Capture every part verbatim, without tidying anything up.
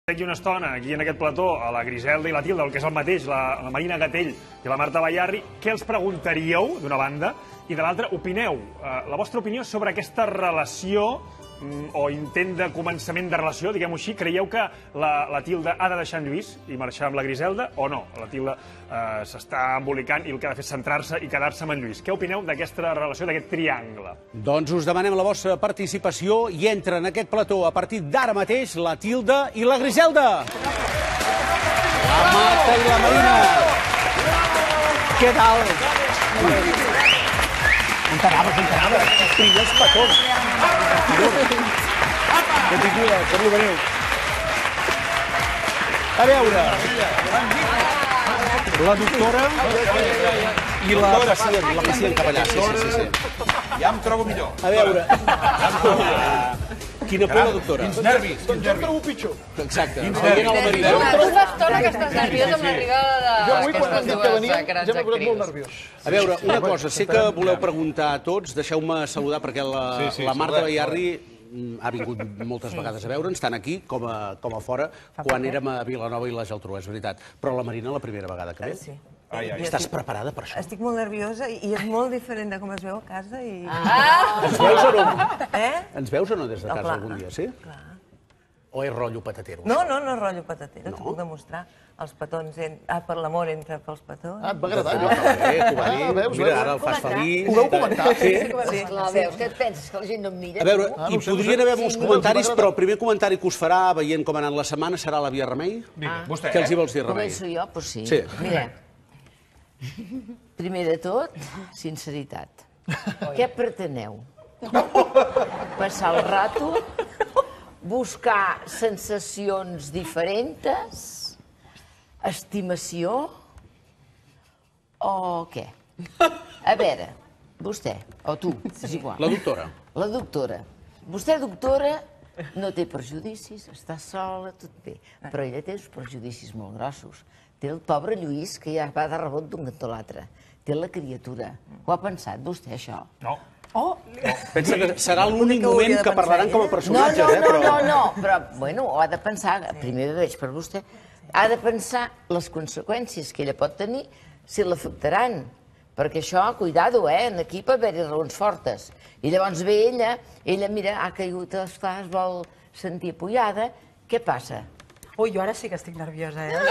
Aquí una estona, aquí en aquest plató, a la Griselda i la Tilda, el que és el mateix, la, la Marina Gatell i la Marta Bayarri, què els preguntaríeu, d'una banda, i de l'altra, opineu, eh, la vostra opinió sobre aquesta relació mm, o intent de començament de relació, diguem-ho així, creieu que la, la Tilda ha de deixar en Lluís i marxar amb la Griselda o no? La Tilda eh, s'està embolicant i el que ha de fer és centrar-se i quedar-se amb en Lluís. Què opineu d'aquesta relació, d'aquest triangle? Doncs us demanem la vostra participació i entra en aquest plató a partir d'ara mateix la Tilda i la Griselda. La Marta i la Marina. Què tal? On t'anaves, on t'anaves? Els primers petons. Benvinguda, com ho veniu? A veure, la doctora i la pacient, la pacient capellà, sí, sí, sí. Ja em trobo millor. A veure, quina por la doctora. Quins nervis, quins nervis. Jo em trobo pitjor. Exacte. Quins nervis. És l'estona que estàs nerviós amb l'arribada Jo avui, quan d'aquestes has dit que dues venia, ja grans m'he posat molt actrius. nerviós. A veure, una cosa, sé que voleu preguntar a tots, deixeu-me saludar perquè la, Sí, sí, la Marta saludem, Bayarri mm, ha vingut moltes vegades a veure'ns, tant aquí com a, com a fora, quan érem a Vilanova i la Geltrú, és veritat. Però la Marina la primera vegada que ve. Sí. Ai, ai. Estàs preparada per això? Estic molt nerviosa i és molt diferent de com es veu a casa i... Ens veus o no? Eh? Ens veus o no des de No, casa clar. algun dia, sí? Clar. O és rotllo patatero? No, no, no és rotllo patatero, No? t'ho puc demostrar. Els petons... En... Ah, per l'amor entra pels petons. Ah, et va agradar, Ah, allò? bé, t'ho va dir. Ah, veus, Mira, veus? ara el fas feliç. Ho veu comentar? Sí. Sí, Clar, veus, què et penses, que la gent no em mira? A veure, Ah, no hi ho sé, no ho podrien sé. haver molts Sí, comentaris, no, però el primer comentari que us farà, veient com ha anat la setmana, serà la Via Remei. Vinga, vostè, Què els hi eh? vols dir, Remei? Començo jo? Doncs sí. Sí. Mira, primer de tot, sinceritat. Què preteneu? Passar el rato? Buscar sensacions diferents? Estimació? O què? A veure, vostè, o tu, és igual. La doctora. La doctora. Vostè, doctora, no té perjudicis, està sola, tot bé. Però ella té uns perjudicis molt grossos. Té el pobre Lluís, que ja va de rebot d'un cantó a l'altre. Té la criatura. Ho ha pensat, vostè, això? No. Pensa que serà l'únic que hauria moment de que pensar parlaran com a ella. No, personatges, no, eh? no, Però... no, no, però, bueno, ho ha de pensar, primer veig per vostè, ha de pensar les conseqüències que ella pot tenir si l'afectaran. Perquè això, cuidado, eh? En aquí pot haver-hi raons fortes. I llavors ve ella, ella, mira, ha caigut, esclar, es vol sentir apoyada. Què passa? Ui, jo ara sí que estic nerviosa, eh?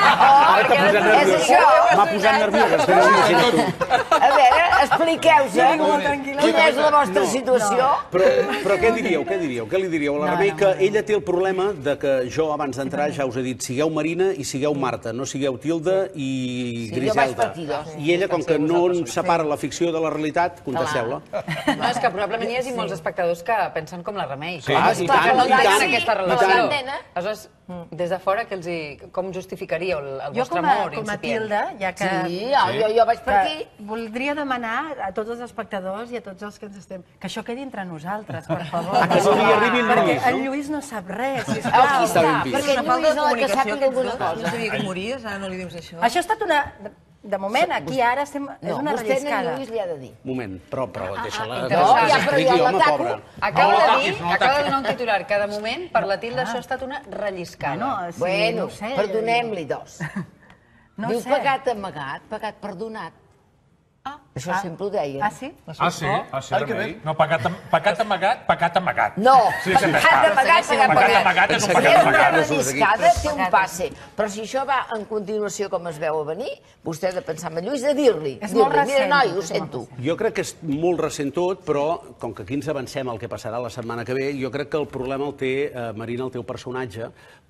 Ara t'ha posat És nerviosa. això. M'ha posat nerviosa, espera, imagina't tu. A veure, expliqueu-se. molt tranquil·la. Quina és la vostra situació? Però, però què diríeu, què diríeu? Què li diríeu a la No, Remei? no, Que no. ella té el problema de que jo, abans d'entrar, ja us he dit, sigueu Marina i sigueu Marta, no sigueu Tilda i Sí, jo Griselda. vaig partir dos. I ella, com que no ens separa la ficció de la realitat, contesteu-la. No, és que probablement hi hagi molts espectadors que pensen com la Remei. Sí, i que tant, no i entenen tant, aquesta i relació. tant. Aleshores, des de fora, que els hi... com justificaríeu el, el Jo vostre com a, amor com a incipient? Tilda, ja que... Sí, jo, jo, jo vaig per aquí. que voldria demanar a tots els espectadors i a tots els que ens estem... Que això quedi entre nosaltres, per favor. Ah, que no li arribi el Perquè Lluís, no? el Lluís no sap res, Aquí sisplau. Està ben vist. perquè Una falta Lluís de no ha de comunicació, sàpiga aquests alguna dos. No cosa. sabia que mories, ara no li dius això. Això ha estat una... De moment, aquí ara estem... és No, una vostè a en relliscada. Lluís li ha de dir. Moment, però, però deixa-la... No, deixa-la ja, que però expliqui, jo home, l'ataco. pobra. Acaba No de l'ataquis, dir, no acaba de l'ataquis. donar un titular. Cada moment, per la Tilda, això ha estat una relliscada. Bueno, sí, Bueno, no ho sé. perdonem-li dos. No Diu sé. pecat amagat, pecat perdonat. Ah, això sempre ho deien. Ah, sí? Ah, sí? Ah, sí, Remei? No, pecat, am- pecat amagat, pecat amagat. No, Sí, sempre pecat està. amagat, pecat Pecat amagat. amagat és un Si pecat és una amagat. relliscada, té un passe. Però si això va en continuació com es veu a venir, vostè ha de pensar en Lluís de dir-li. És dir-li, molt recent, mira, noi, és ho molt sento. Jo crec que és molt recent tot, però com que aquí ens avancem al que passarà la setmana que ve, jo crec que el problema el té, eh, Marina, el teu personatge,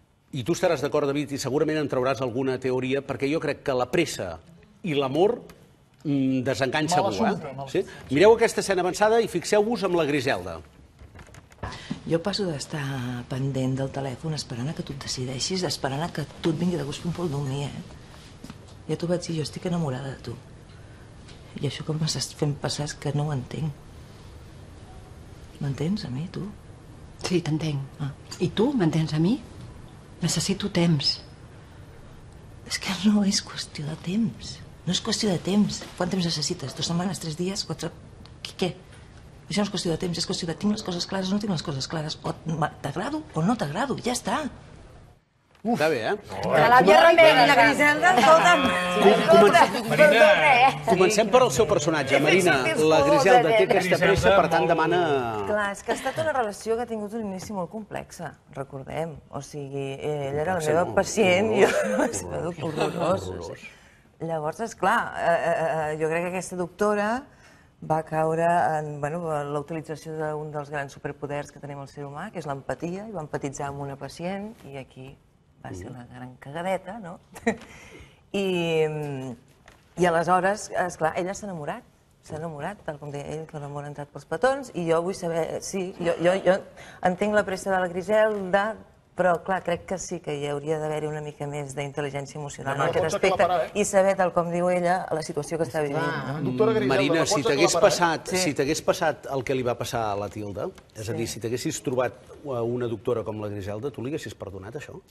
i tu estaràs d'acord, David, i segurament en trauràs alguna teoria, perquè jo crec que la pressa i l'amor mm, desengany segur, eh? Sí? Mireu aquesta escena avançada i fixeu-vos amb la Griselda. Jo passo d'estar pendent del telèfon esperant a que tu et decideixis, esperant a que tu et vingui de gust un pol d'umir, eh? Ja t'ho vaig dir, jo estic enamorada de tu. I això que m'estàs fent passar és que no ho entenc. M'entens, a mi, tu? Sí, t'entenc. Ah. I tu m'entens a mi? Necessito temps. És que no és qüestió de temps. No és qüestió de temps. Quant temps necessites? Dues setmanes, tres dies, quatre... Què? què? Això no és qüestió de temps, és qüestió de tinc les coses clares o no tinc les coses clares. O t'agrado o no t'agrado, ja està. Està bé, eh? De l'àvia Remei i la Griselda, escolta'm. Comencem per al seu personatge. Marina, la Griselda té aquesta pressa, per tant demana... Clar, és que ha estat una relació que ha tingut un inici molt complexa, recordem. O sigui, ella era la meva pacient i jo va ser horrorós. Llavors, esclar, jo crec que aquesta doctora va caure en la utilització d'un dels grans superpoders que tenim al ser humà, que és l'empatia, i va empatitzar amb una pacient, i aquí va ser una gran cagadeta, no? I aleshores, esclar, ella s'ha enamorat, s'ha enamorat, tal com deia ell, que l'amor ha entrat pels petons, i jo vull saber, sí, jo entenc la pressa de la Griselda, però, clar, crec que sí que hi hauria d'haver-hi una mica més d'intel·ligència emocional en aquest aspecte i saber, tal com diu ella, la situació que està vivint. Marina, si t'hagués passat si t'hagués passat el que li va passar a la Tilda, és a dir, si t'haguessis trobat una doctora com la Griselda, tu li haguessis perdonat això?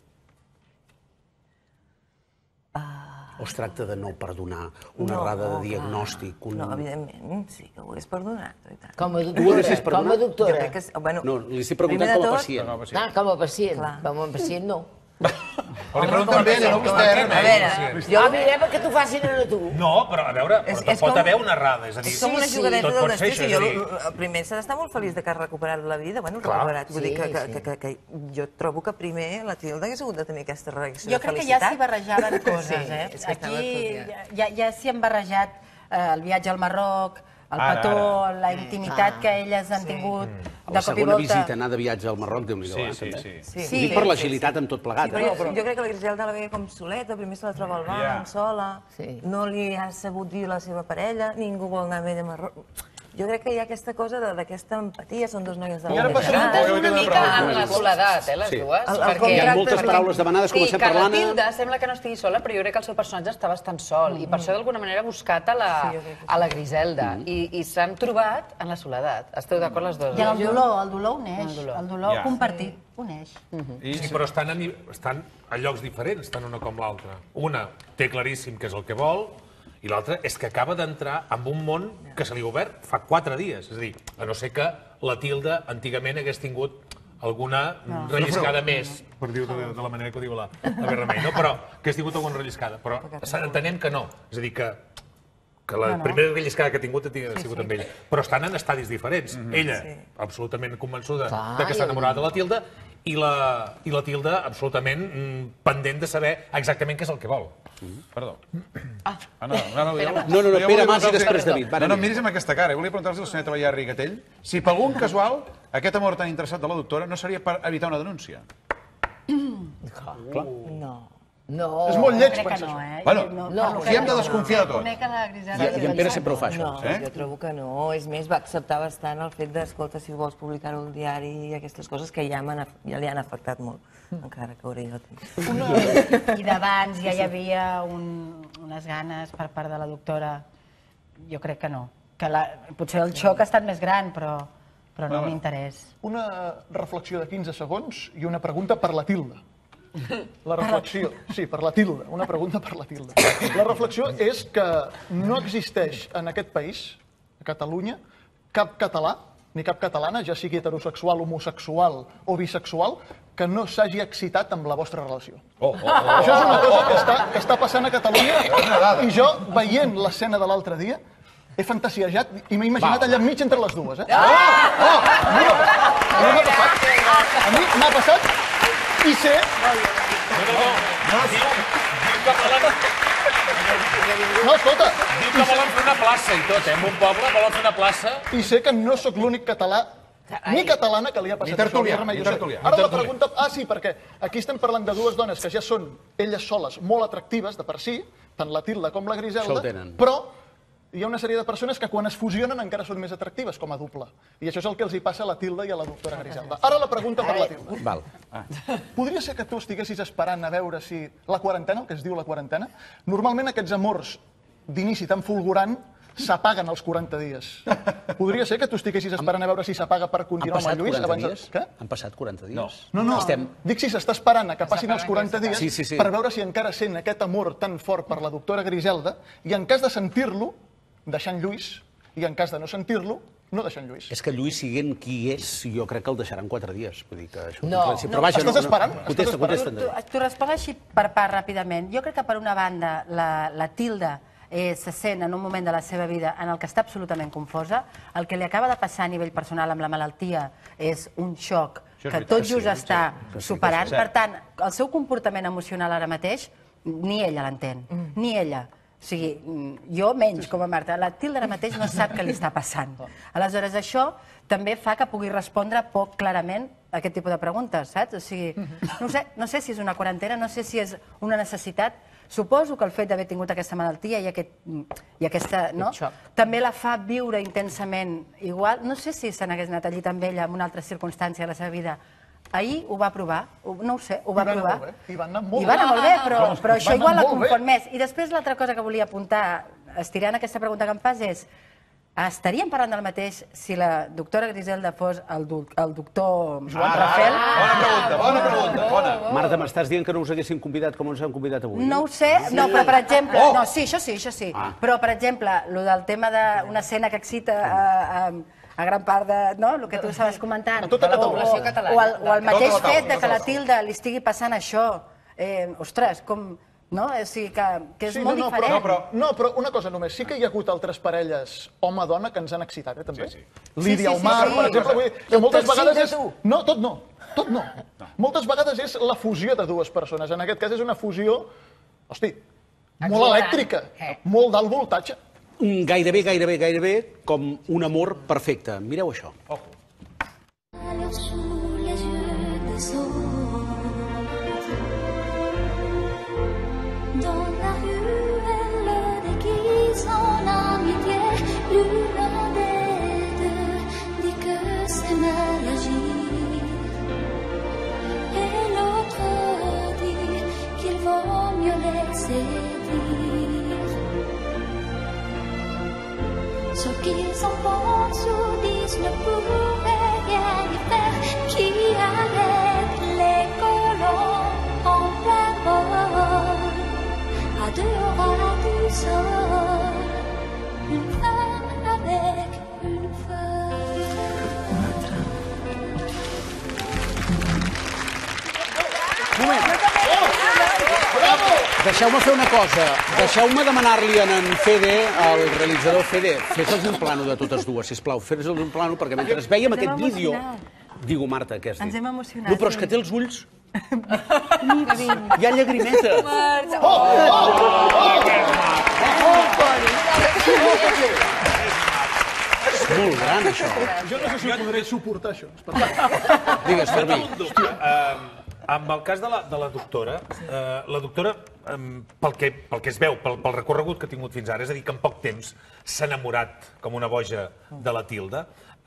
O es tracta de no perdonar una errada de diagnòstic? No, evidentment, sí que ho hagués perdonat. Com a doctora? No, li estic preguntant com a pacient. Ah, com a pacient. Com a pacient no. Però li pregunten també, no vostè. A veure, jo mirem que t'ho facin a tu. No, però a veure, pot haver una errada, és a dir... És com una jugadeta del destí, si jo primer s'ha d'estar molt feliç de que ha recuperat la vida, bueno, recuperat, vull dir que jo trobo que primer la Tilda hagués hagut de tenir aquesta reacció de felicitat. Jo crec que ja s'hi barrejaven coses, eh? Aquí ja s'hi han barrejat el viatge al Marroc, el petó, la intimitat que elles han tingut de cop i volta. La segona visita, anar de viatge al Marroc, Déu-n'hi-do, eh, també. Ho dic per l'agilitat amb tot plegat. Jo crec que la Griselda la veia com soleta, primer se la troba al banc, sola, no li ha sabut dir la seva parella, ningú vol anar amb ella a Marroc. Jo crec que hi ha aquesta cosa d'aquesta empatia, són dos noies de la mateixa edat. Una mica amb la soledat, eh, les dues. Hi ha moltes paraules demanades, comencem parlant... I que la Tilda sembla que no estigui sola, però jo crec que el seu personatge està bastant sol, i per això d'alguna manera ha buscat a la Griselda, i s'han trobat en la soledat. Esteu d'acord les dues? I el dolor, el dolor uneix, el dolor compartit uneix. Sí, però estan a llocs diferents, tant una com l'altra. Una té claríssim què és el que vol, i l'altre és que acaba d'entrar en un món que se li ha obert fa quatre dies. És a dir, a no ser que la Tilda antigament hagués tingut alguna relliscada més, per dir-ho de la manera que ho diu la Remei, però que hagués tingut alguna relliscada. Però entenem que no. És a dir, que la primera relliscada que ha tingut ha sigut amb ella. Però estan en estadis diferents. Ella, absolutament convençuda que està enamorada de la Tilda, i la Tilda absolutament pendent de saber exactament què és el que vol. Perdó. No, no, no, Pere Mas i després David. No, no, miris amb aquesta cara. Volia preguntar-los a la senyora Bayarri Gatell si per algun casual aquest amor tan interessat de la doctora no seria per evitar una denúncia. No. No. És molt lleig crec que pensar no, això. eh? Bueno, No, aquí hem de desconfiar de tot. Conec a la Griselda. I en Pere sempre ho fa, això. No, jo trobo que no. És més, va acceptar bastant el fet d'escolta, si vols publicar-ho al diari i aquestes coses que ja li han afectat molt, encara que hauré jo temps. I d'abans ja hi havia unes ganes per part de la doctora. Jo crec que no. Potser el xoc ha estat més gran, però no m'interès. Una reflexió de quinze segons i una pregunta per la Tilda. La reflexió, sí, per la Tilda, una pregunta per la Tilda. La reflexió és que no existeix en aquest país, a Catalunya, cap català, ni cap catalana, ja sigui heterosexual, homosexual o bisexual, que no s'hagi excitat amb la vostra relació. Això és una cosa que està passant a Catalunya i jo, veient l'escena de l'altre dia, he fantasiejat i m'he imaginat allà enmig entre les dues. A mi m'ha passat i sé... No, escolta... Diu que volen fer una plaça i tot, eh? En un poble volen fer una plaça... I sé que no sóc l'únic català ni catalana que li ha passat això. Ni tertulià. Ara la pregunta... Ah, sí, perquè aquí estem parlant de dues dones que ja són elles soles molt atractives de per si, tant la Tilda com la Griselda, però hi ha una sèrie de persones que quan es fusionen encara són més atractives com a doble. I això és el que els hi passa a la Tilda i a la doctora Griselda. Ara la pregunta per la Tilda. Podria ser que tu estiguessis esperant a veure si la quarantena, el que es diu la quarantena, normalment aquests amors d'inici tan fulgurant s'apaguen als quaranta dies. Podria ser que tu estiguessis esperant a veure si s'apaga per continuar amb el Lluís? Han passat quaranta dies? Què? Han passat quaranta dies? No, no, dic si s'està esperant a que passin els quaranta dies per veure si encara sent aquest amor tan fort per la doctora Griselda i en cas de sentir-lo, deixant Lluís, i en cas de no sentir-lo, no deixen Lluís. És que Lluís, siguent qui és, jo crec que el deixaran quatre dies. Vull dir que això... No. Però vaja, Estàs esperant? Contesta, contesta. T'ho responc així per part ràpidament. Jo crec que per una banda la Tilda se sent en un moment de la seva vida en el que està absolutament confosa. El que li acaba de passar a nivell personal amb la malaltia és un xoc que tot just està superant. Per tant, el seu comportament emocional ara mateix, ni ella l'entén, ni ella. O sigui, jo menys, com a Marta. La Tilda ara mateix no sap què li està passant. Aleshores, això també fa que pugui respondre poc clarament a aquest tipus de preguntes, saps? O sigui, no sé, no sé si és una quarantena, no sé si és una necessitat. Suposo que el fet d'haver tingut aquesta malaltia i, aquest, i aquesta... No? També la fa viure intensament igual. No sé si se n'hagués anat allí amb ella en una altra circumstància de la seva vida. Ahir ho va provar, no ho sé, ho va provar. I va anar molt bé. I va anar molt bé, però això igual la confon més. I després l'altra cosa que volia apuntar, estirant aquesta pregunta que em fas, és estaríem parlant del mateix si la doctora Griselda fos el doctor Joan Rafel? Bona pregunta, bona pregunta, bona. Marta, m'estàs dient que no us haguéssim convidat com ens han convidat avui? No ho sé, no, però per exemple... No, sí, això sí, això sí. Però, per exemple, el del tema d'una escena que excita a gran part de... No?, el que tu estaves comentant. De la població catalana. O el mateix fet que a la Tilda li estigui passant això. Ostres, com... No? O sigui, que és molt diferent. No, però una cosa només. Sí que hi ha hagut altres parelles home-dona que ens han excitat, eh, també. Lídia Omar, per exemple. Que moltes vegades és... No, tot no. Tot no. Moltes vegades és la fusió de dues persones. En aquest cas és una fusió, hosti, molt elèctrica, molt d'alt voltatge. Gairebé, gairebé, gairebé com un amor perfecte. Mireu això. Dans la rue, elle le déguise en amitié. L'une des deux dit que c'est mal agi. Et l'autre dit qu'il vaut mieux laisser dire. Ce qu'ils en pensent ou disent ne pourrait rien y faire. Qui arrête les colons en plein vol? À deux ras du sol, une femme avec une feuille. Deixeu-me fer una cosa. Deixeu-me demanar-li a en Fede, al realitzador Fede, fes-los un plano de totes dues, sisplau. Fes-los un plano, perquè mentre vèiem aquest vídeo... Digo, Marta, què has dit? Ens hem emocionat. No, però és que té els ulls... Hi ha llagrimetes. Oh! Oh! És molt gran, això. Jo no sé si ho podré suportar, això. Digues, Fermí. Amb el cas de la doctora, la doctora, pel que es veu, pel recorregut que ha tingut fins ara, és a dir, que en poc temps s'ha enamorat com una boja de la Tilda,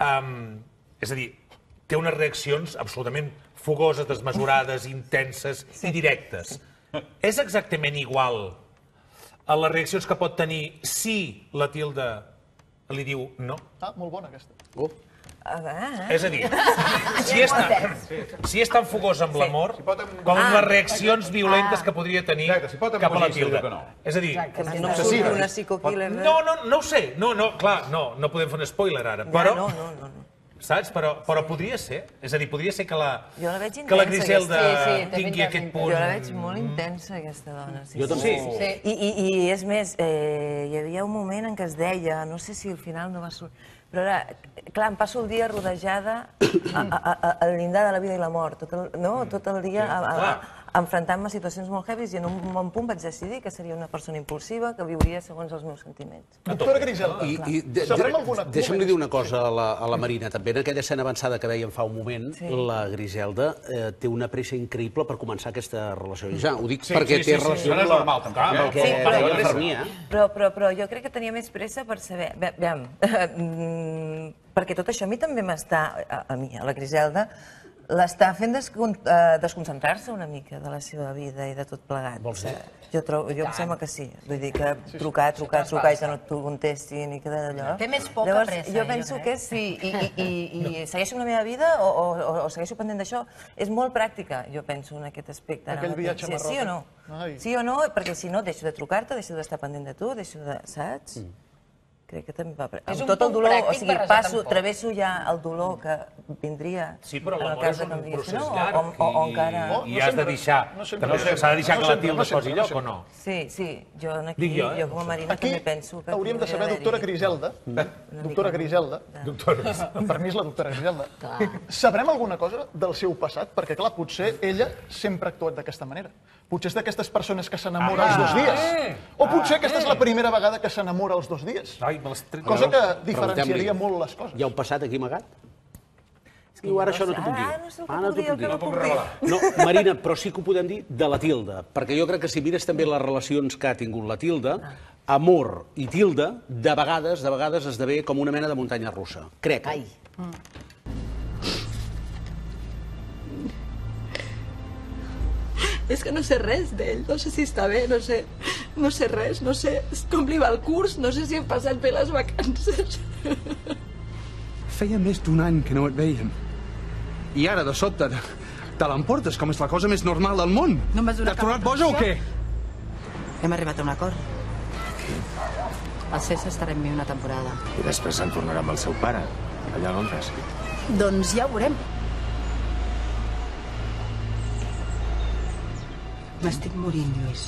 és a dir, té unes reaccions absolutament fogoses, desmesurades, intenses i directes. És exactament igual a les reaccions que pot tenir si la Tilda li diu no? Ah, molt bona aquesta. És a dir, si és tan fogós amb l'amor com amb les reaccions violentes que podria tenir cap a la Tilda. És a dir... No surti una psico-killer. No, no ho sé. No, clar, no podem fer un spoiler ara. Però... Saps? Però podria ser. És a dir, podria ser que la Griselda tingui aquest punt... Jo la veig molt intensa, aquesta dona. Jo també. I és més, hi havia un moment en què es deia, no sé si al final no va sortir, però ara, clar, em passo el dia rodejada al llindar de la vida i la mort, tot el dia enfrontant-me a situacions molt heavies i en un bon punt vaig decidir que seria una persona impulsiva que viuria segons els meus sentiments. Doctora Griselda, sabrem alguna cosa? Deixa'm dir una cosa a la Marina, també. En aquella escena avançada que vèiem fa un moment, la Griselda té una pressa increïble per començar aquesta relació. Ja, ho dic perquè té relació amb el que deia Fermia. Però jo crec que tenia més pressa per saber... Aviam, perquè tot això a mi també m'està, a mi, a la Griselda, l'està fent desconcentrar-se una mica de la seva vida i de tot plegat. Vols dir? Jo em sembla que sí. Vull dir que trucar, trucar, trucar i que no t'ho contestin i que d'allò. Té més por que pressa. Jo penso que sí. I segueixo la meva vida o segueixo pendent d'això. És molt pràctica, jo penso, en aquest aspecte. Aquell viatge a Marroc. Sí o no? Sí o no? Perquè si no, deixo de trucar-te, deixo d'estar pendent de tu, deixo de... Saps? crec que també va... És un Amb tot el punt dolor, o pràctic sigui, barrejat passo, amb por. travesso ja el dolor que vindria Sí, però en el l'amor cas és de un que em diguessin, procés no? llarg O, o, o encara... i, i has de deixar, també s'ha de deixar que la Tilda es posi lloc o no? Sí, sí, jo aquí, Dic jo, eh? jo com a Marina Aquí també penso que... hauríem de saber, podria doctora haver-hi- Griselda, doctora Griselda, Doctora. amb permís la doctora Griselda, sabrem alguna cosa del seu passat? Perquè, clar, potser ella sempre ha actuat d'aquesta manera. Potser és d'aquestes persones que s'enamora els dos dies. O potser aquesta és la primera vegada que s'enamora els dos dies. Ai, me l'has tret. Cosa que Preguntem-li. diferenciaria molt les coses. Hi ha un passat aquí amagat? Diu, ara això no t'ho puc dir. Ah, no sé el que Ara no puc dir, t'ho el que no puc puc dir. dir. No, Marina, però sí que ho podem dir de la Tilda, perquè jo crec que si mires també les relacions que ha tingut la Tilda, amor i Tilda, de vegades, de vegades esdevé com una mena de muntanya russa. Crec. Ai. És que no sé res d'ell, no sé si està bé, no sé, no sé res, no sé com li va el curs, no sé si hem passat bé les vacances. Feia més d'un any que no et veiem. I ara, de sobte, te, te l'emportes com és la cosa més normal del món. No em vas donar T'has tornat cap boja o què? Hem arribat a un acord. El César estarà amb mi una temporada. I després se'n tornarà amb el seu pare, allà a Londres. Doncs ja ho veurem. M'estic morint, Lluís.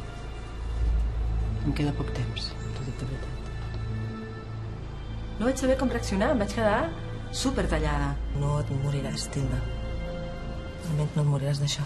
Em queda poc temps, t'ho dic de veritat. No vaig saber com reaccionar, em vaig quedar supertallada. No et moriràs, Tilda. Almenys no et moriràs d'això.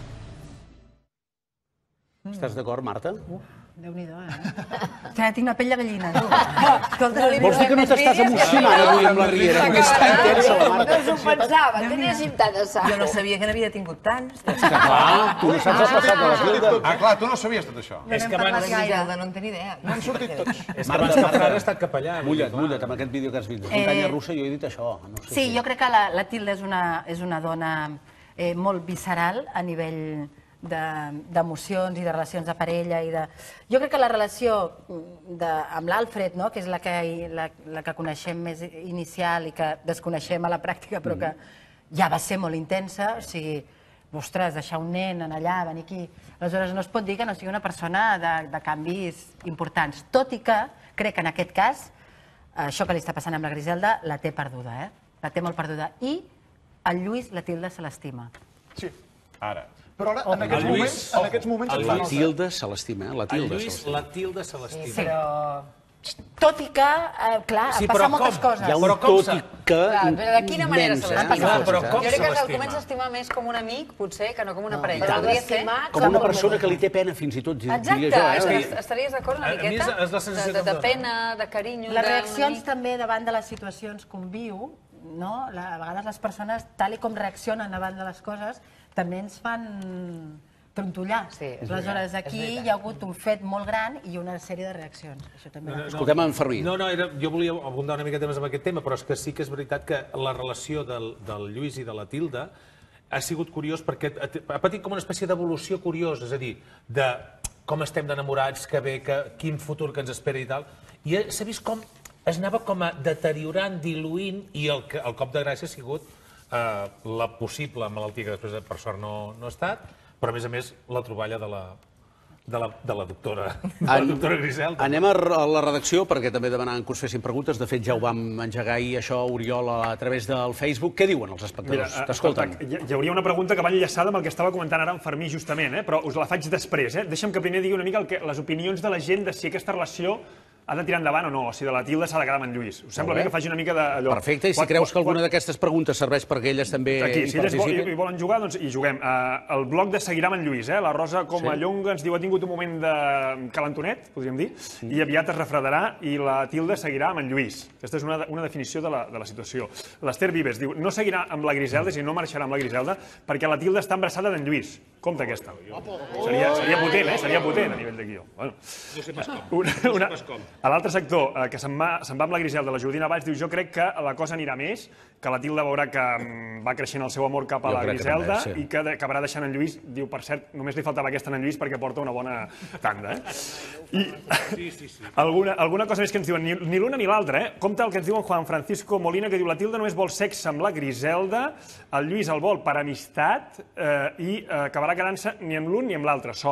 Estàs d'acord, Marta? Déu-n'hi-do, eh? Ja tinc la pell de gallina, tu. Escolta, Vols dir que no t'estàs emocionant avui amb la Riera? Que està intensa, la Marta. No us ho pensava, teníem tant de sac. Jo no sabia que n'havia tingut tants. Clar, tu no saps el passat de la Tilda. Ah, clar, tu no sabies tot això. No n'hem parlat gaire. No en tenia idea. No han sortit tots. És que abans que Marta ha estat cap allà. Mulla't, mulla't, amb aquest vídeo que has vist. Muntanya russa, jo he dit això. No sé Sí, si- jo crec que la, la Tilda és una, és una dona eh, molt visceral a nivell de- d'emocions i de relacions de parella. I de... Jo crec que la relació de, amb l'Alfred, no? Que és la que, la, la que coneixem més inicial i que desconeixem a la pràctica, però que ja va ser molt intensa, o sigui, ostres, deixar un nen en allà, venir aquí... Aleshores, no es pot dir que no sigui una persona de, de canvis importants, tot i que crec que en aquest cas això que li està passant amb la Griselda la té perduda, eh? La té molt perduda. I el Lluís, la Tilda, se l'estima. Sí. Ara. Però ara, en aquests El Lluís- moments, en aquests moments es fa La nota. Tilda se l'estima, eh? La El Tilda se Lluís, l'estima. la Tilda se l'estima. Però... Tot i que, eh, clar, Sí, han però passat moltes com? coses. Hi ha un Però com tot se- i que Clar, però de quina manera immens, se eh? l'estima? Clar, però Jo com crec se que el l'estima? comença a estimar més com un amic, potser, que no com una No, parella. i tant. Podria ser... Com una persona que li té pena fins i tot, diria Exacte, jo, és eh? que estaries d'acord una A mi és- miqueta? és la sensació de, de, que em de dona. pena, de carinyo... Les d'un reaccions amic. també davant de les situacions que un viu, no? La, a vegades les persones, tal i com reaccionen davant de les coses, també ens fan trontollar. Sí, és Aleshores, veritat, aquí és veritat. hi ha hagut un fet molt gran i una sèrie de reaccions. Això també no, Escoltem en Fermí. No, no, era, jo volia abundar una miqueta més amb aquest tema, però és que sí que és veritat que la relació del, del Lluís i de la Tilda ha sigut curiós perquè ha ha patit com una espècie d'evolució curiosa, és a dir, de com estem d'enamorats, que bé, que, quin futur que ens espera i tal. I s'ha vist com es anava com a deteriorant, diluint, i el, que- el cop de gràcia ha sigut eh, la possible malaltia que després, per sort, no, no ha estat, però a més a més la troballa de la, de la, de la doctora, de la doctora Griselda. Anem a r- a la redacció, perquè també demanaven que us fessin preguntes. De fet, ja ho vam engegar ahir, això, Oriol, a través del Facebook. Què diuen els Mira, espectadors? eh, T'escolten. escolta, hi, hi hauria una pregunta que va enllaçada amb el que estava comentant ara en Fermí, justament, eh? Però us la faig després. Eh? Deixa'm que primer digui una mica el que, les opinions de la gent de si aquesta relació ha de tirar endavant o no, o si de la Tilda s'ha de quedar amb en Lluís. Us sembla bé. bé que faci una mica d'allò? Perfecte, i si creus que alguna d'aquestes preguntes serveix perquè elles també Aquí, hi si ells vol, hi, hi participin... volen jugar, doncs hi juguem. Uh, el bloc de Seguirà amb en Lluís, eh? La Rosa com a Sí. Llonga ens diu ha tingut un moment de calentonet, podríem dir, i aviat es refredarà i la Tilda seguirà amb en Lluís. Aquesta és una, una definició de la, de la situació. L'Ester Vives diu no seguirà amb la Griselda, és a dir, no marxarà amb la Griselda, perquè la Tilda està embarassada d'en Lluís. Compte aquesta. Seria, seria potent, eh? Seria potent a nivell de guió. Bueno. No sé pas com. Una, No sé una, pas com. a l'altre sector, eh, que se'n va, se'n va amb la Griselda, la Jordina Valls, diu jo crec que la cosa anirà més, que la Tilda veurà que mm, va creixent el seu amor cap a Jo la crec que Griselda també, sí. i que de- acabarà deixant en Lluís. Diu, per cert, només li faltava aquesta a en Lluís perquè porta una bona tanda. Eh? I Sí, sí, sí. alguna, alguna cosa més que ens diuen, ni, ni l'una ni l'altra, eh? Compte el que ens diuen Juan Francisco Molina, que diu la Tilda només vol sexe amb la Griselda, el Lluís el vol per amistat eh, i eh, acabarà quedant-se ni amb l'un ni amb l'altre, sola.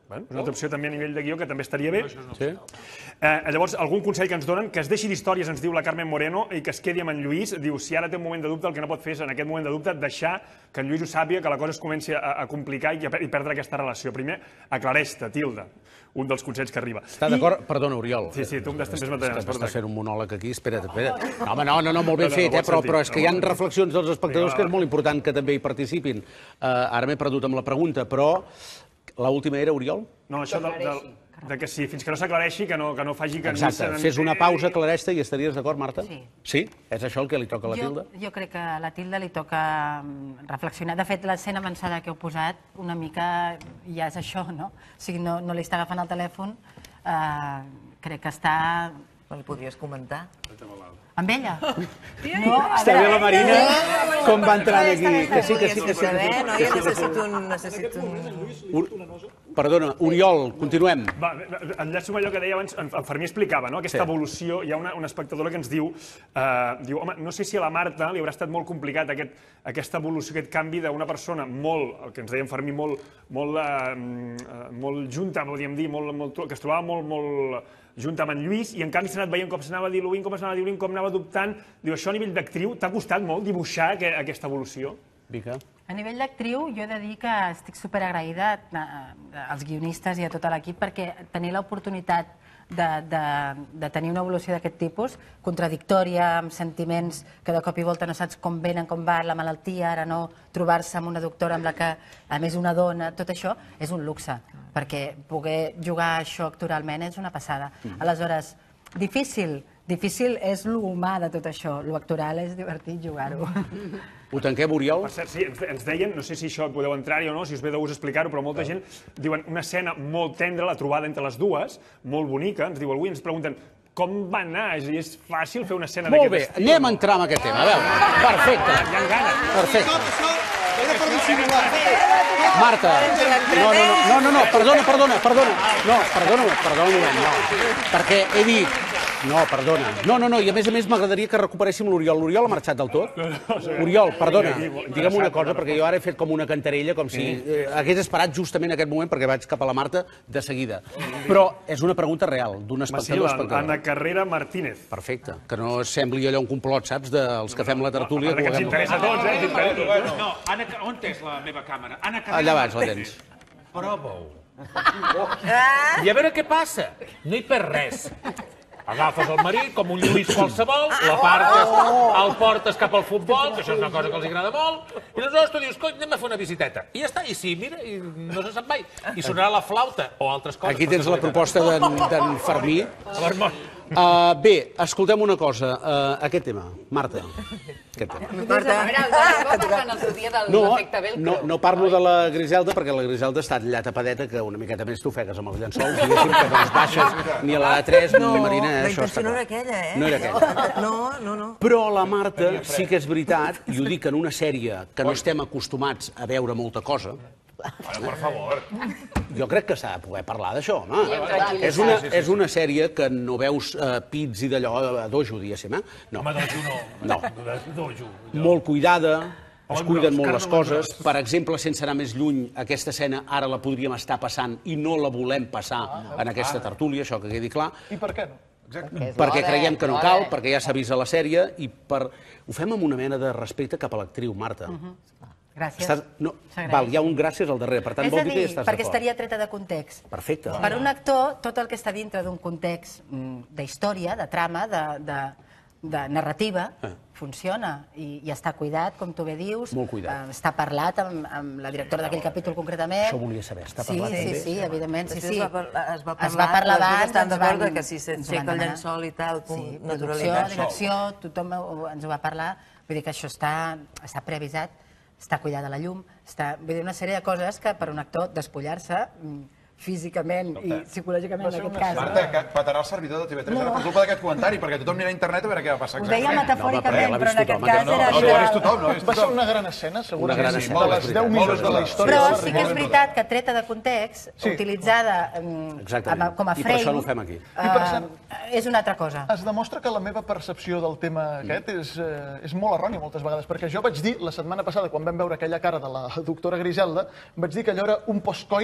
Bueno, una altra opció també a nivell de guió que també estaria bé. Sí. Eh, llavors, algun consell que ens donen, que es deixi d'històries, ens diu la Carmen Moreno, i que es quedi amb en Lluís. Diu, si ara té un moment de dubte, el que no pot fer és, en aquest moment de dubte, deixar que en Lluís ho sàpiga, que la cosa es comenci a, a complicar i, a, i perdre aquesta relació. Primer, aclareix-te, Tilda, un dels consells que arriba. Està d'acord? Perdona, Oriol. Sí, sí, tu em des també materials. Estàs fent un monòleg aquí, espera't, espera't. No, home, no, no, no, molt ben fet, eh, però, però és que hi ha reflexions dels espectadors que és molt important que també hi participin. Uh, ara m'he perdut amb la pregunta, però l'última era, Oriol? No, això de, de, de que sí, fins que no s'aclareixi, que, no, que no faci que... Exacte, fes una pausa, aclareix-te i estaries d'acord, Marta? Sí. Sí? És això el que li toca a la jo, Tilda? Jo crec que a la Tilda li toca reflexionar. De fet, l'escena avançada que heu posat, una mica ja és això, no? O sigui, no, no li està agafant el telèfon, eh, crec que està... No li podries comentar? Amb ella? No, està bé la Marina, com va entrar aquí. Que sí, que sí, que sí. No, jo necessito un... Necessito un... Perdona, Oriol, continuem. Va, enllaço amb allò que deia abans, en Fermí explicava, no? Aquesta Sí. evolució. Hi ha una, una espectadora que ens diu, eh, diu, home, no sé si a la Marta li haurà estat molt complicat aquest, aquesta evolució, aquest canvi d'una persona molt, el que ens deia en Fermí, molt, molt, eh, molt junta, podríem dir, molt, molt, que es trobava molt, molt junta amb en Lluís, i en canvi s'ha anat veient com s'anava diluint, com s'anava diluint, com anava adoptant. Diu, això a nivell d'actriu t'ha costat molt dibuixar aquesta evolució? Mica. A nivell d'actriu, jo he de dir que estic superagraïda als guionistes i a tot l'equip perquè tenir l'oportunitat de, de, de tenir una evolució d'aquest tipus, contradictòria, amb sentiments que de cop i volta no saps com venen, com va la malaltia, ara no, trobar-se amb una doctora amb la que, a més, una dona, tot això és un luxe, perquè poder jugar això actoralment és una passada. Aleshores, difícil, difícil és l'humà de tot això, l'actoral és divertit jugar-ho. Ho tanquem, Oriol? Per cert, sí, ens, ens deien, no sé si això podeu entrar-hi o no, si us ve de gust explicar-ho, però molta gent diuen una escena molt tendra, la trobada entre les dues, molt bonica, ens diu algú i ens pregunten com va anar? És, és fàcil fer una escena Molt d'aquest bé, estil? anem a entrar en aquest tema, a veure. Perfecte. Hi ha ganes. Perfecte. Era per dissimular. Marta, no, no, no, no, no, no, perdona, perdona, perdona. No, perdona, perdona un moment, no. Perquè he dit... No, perdona. No, no, no, i a més a més m'agradaria que recuperéssim l'Oriol. L'Oriol ha marxat del tot? Oriol, perdona, digue'm una cosa, perquè jo ara he fet com una cantarella, com si eh, hagués esperat justament aquest moment, perquè vaig cap a la Marta de seguida. Però és una pregunta real, d'un espectador espectador. Anna Carrera Martínez. Perfecte, que no sembli allò un complot, saps, dels que fem la tertúlia. Que ens interessa a tots, eh? Ens interessa. No, Anna, on és la meva càmera? Anna Carrera Allà baix la tens. Prova-ho. I a veure què passa. No hi perd res. Agafes el marit com un Lluís qualsevol, l'apartes, el portes cap al futbol, que això és una cosa que els agrada molt, i aleshores tu dius, cony, anem a fer una visiteta. I ja està, i sí, mira, i no se sap mai. I sonarà la flauta o altres coses. Aquí tens la proposta d'en Fermí. Uh, bé, escoltem una cosa. Uh, aquest tema, Marta. Aquest tema. Marta. A veure, el Dani va parlar en el seu dia de No, l'efecte Velcro. no, no parlo de la Griselda, perquè la Griselda està allà tapadeta, que una miqueta més t'ofegues amb els llençols, diguéssim, que no els baixes ni a l'A tres, ni Marina, la això està intenció no clar. era aquella, eh? No era aquella. No, no, no. Però la Marta sí que és veritat, i ho dic en una sèrie que no estem acostumats a veure molta cosa, per favor. jo crec que s'ha de poder parlar d'això, home. És una, és una sèrie que no veus uh, pits i d'allò a dojo, diguéssim, eh? No. Home, dojo no. No. Dojo. Molt cuidada, es Home, cuiden els molt les carros coses. Per exemple, sense anar més lluny, aquesta escena ara la podríem estar passant i no la volem passar en aquesta tertúlia, això que quedi clar. I per què no? Perquè creiem que no cal, perquè ja s'ha vist a la sèrie, i per... ho fem amb una mena de respecte cap a l'actriu, Marta. Gràcies. Estàs... No, val, hi ha un gràcies al darrere, per tant És vol a dir que dir, hi estàs perquè d'acord. estaria treta de context. Perfecte. Per un actor, tot el que està dintre d'un context mm, d'història, de trama, de, de, de narrativa, funciona i, i està cuidat, com tu bé dius. Molt cuidat. Eh, està parlat amb, amb la directora d'aquell capítol concretament. Això volia saber, està sí, parlat sí, també? Sí, sí, evidentment, sí, Després sí. es va par- es va Es va parlar, parlar les dues abans, estan ens d'acord van- que si ens s'aixeca van el demanar. llençol i tal, Sí, punt, producció, naturalitat. direcció, tothom ho- ens ho va parlar. Vull dir que això està, està preavisat, està cuidada la llum, està, vull dir, una sèrie de coses que per un actor despullar-se mm, físicament i psicològicament, en aquest cas. Marta, que patarà el servidor de T V tres ara per culpa d'aquest comentari, perquè tothom anirà a internet a veure què va passar. Ho deia metafòricament, No, però en aquest tothom, cas No, era... no, no, ho ha vist tothom, no ho ha vist Va ser tothom. una gran escena, Una segurament. gran sí, escena, de és les veritat. deu Molt minuts de la bé, història. Però va sí que arribar. és veritat que treta de context, Sí. utilitzada mm, Exactament. com a I per això frame, no ho fem aquí. I per cert, eh, és una altra cosa. es demostra que la meva percepció del tema aquest és, eh, és molt errònia moltes vegades, perquè jo vaig dir la setmana passada, quan vam veure aquella cara de la doctora Griselda, vaig dir que allò era un postcoit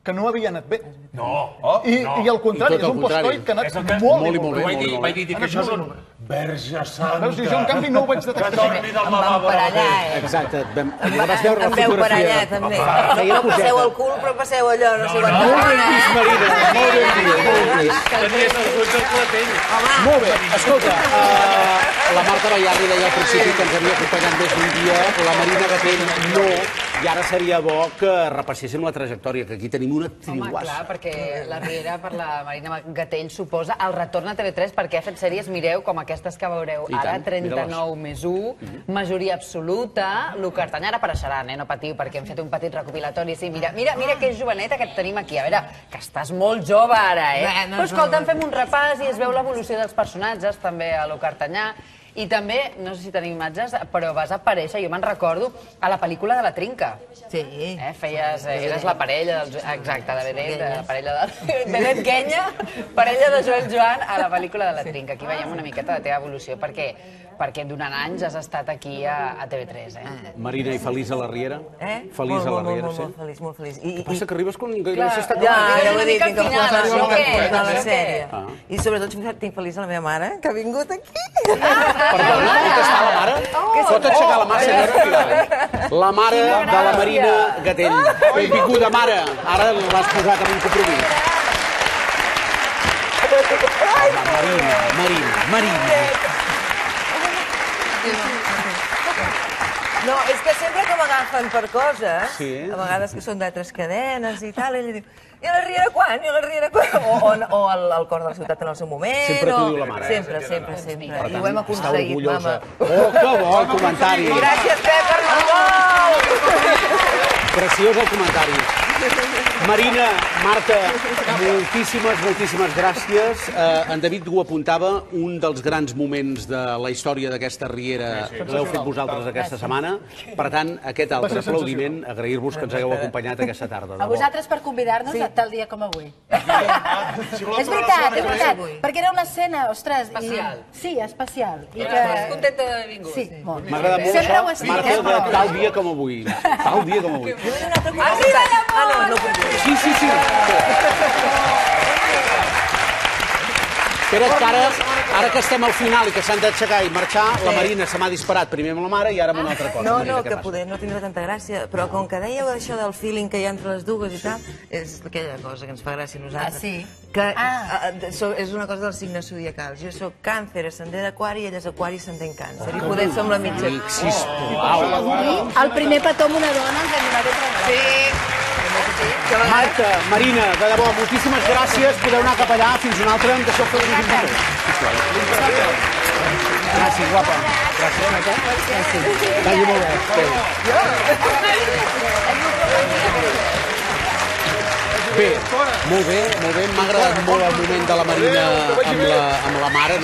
que no havia anat bé. No, I, no. i al contrari, és un postcoit que ha anat molt i molt bé. Vaig dir, vaig dir que això és un verge santa. Veus, i jo en canvi no ho vaig detectar. Que torni del lavabo. Exacte. Vam, ja vas veure la Em veu per allà, fotografia. també. Feia No passeu coseta. el cul, però passeu allò, no sé quant. Molt ben vist, Marina, molt ben vist, molt ben vist. Tenies els ulls al clatell. Molt bé, escolta, uh, la Marta Bayarri deia al principi que ens havia acompanyat més d'un dia, la Marina Gatell no, i ara seria bo que repasséssim la trajectòria, que aquí tenim una Home, triuàs. clar, perquè la Riera per la Marina Gatell suposa el retorn a T V tres perquè ha fet sèries, mireu, com aquestes que veureu I ara, tant, trenta-nou més u, majoria absoluta, Lucartany ara apareixeran, eh? No patiu, perquè hem fet un petit recopilatori. Sí, mira, mira, mira que joveneta que et tenim aquí. A veure, que estàs molt jove ara, eh? Bé, no Però és escolta, jove. en fem un repàs i es veu l'evolució dels personatges, també a Lucartanyà. I també, no sé si tenim imatges, però vas aparèixer, jo me'n recordo, a la pel·lícula de La Trinca. Sí. Eh, feies, eh, eres la parella, del, exacte, de Benet, de la parella de Benet Guenya, parella de Joel Joan a la pel·lícula de La Trinca. Aquí veiem una miqueta de teva evolució, perquè, perquè durant anys has estat aquí a, a T V tres, eh? Marina, i feliç a la Riera? Eh? Feliç Molt, a la molt, Riera, molt, sí? molt feliç, molt feliç. I, Què passa, que arribes quan gairebé Clar, s'està Ja, acabant? ja ho he dit, mica tinc al que final, posar això una què? mica de la Això sèrie. què? I sobretot tinc feliç a la meva mare, que ha vingut aquí. Perdona, on està la mare? Pot aixecar la mà, senyora Vidal. La mare de la Marina Gatell. Benvinguda, mare. Ara l'has posat en un compromís. Marina, Marina, Marina. No, és que sempre que m'agafen per coses, Sí. a vegades que són d'altres cadenes i tal, ella diu, i a la Riera quan? I a la Riera quan? O, o, o el, el cor de la ciutat en el seu moment. Sempre t'ho o... diu la mare. Sempre, sempre, sempre. Per I ho hem tant, està aconseguit, orgullosa. mama. Oh, que bo el comentari. Gràcies, Pep, per molt! Preciós el comentari. Marina, Marta, moltíssimes, moltíssimes gràcies. Eh, en David ho apuntava, un dels grans moments de la història d'aquesta Riera l'heu fet vosaltres aquesta setmana. Per tant, aquest altre aplaudiment, agrair-vos que ens hagueu acompanyat aquesta tarda. de A bo. vosaltres per convidar-nos a tal dia com avui. És veritat, és veritat, perquè era una escena, ostres... Especial. I... Sí, especial. I Estàs contenta d'haver vingut? Sí, molt. M'agrada molt Sempre ho això, estic, Marta, eh, de però- tal dia com avui. Tal dia com avui. Arriba l'amor! Ah, no, no puc dir. Sí, sí, sí. Espera, que ara, ara que estem al final i que s'han d'aixecar i marxar, la Marina se m'ha disparat primer amb la mare i ara amb una altra cosa. No, Marina, no, què que passa? poder no tindrà tanta gràcia, però com que dèieu això del feeling que hi ha entre les dues i tal, és aquella cosa que ens fa gràcia a nosaltres. Ah, sí? Que ah. so, és una cosa dels signes zodiacals. Jo sóc càncer, ascendent d'aquari, i ella és aquari, ascendent càncer. I poder som la mitja. Amic, sisplau. El primer petó amb una dona ens hem donat entre Sí. Marta, Marina, de debò, moltíssimes gràcies. Podeu anar cap allà, fins una altra. Em deixeu fer un vídeo. Gràcies, guapa. Gràcies, Marta. Gràcies. Vagi molt bé. Bé, molt bé, molt bé. M'ha agradat molt el moment de la Marina amb la, amb la mare.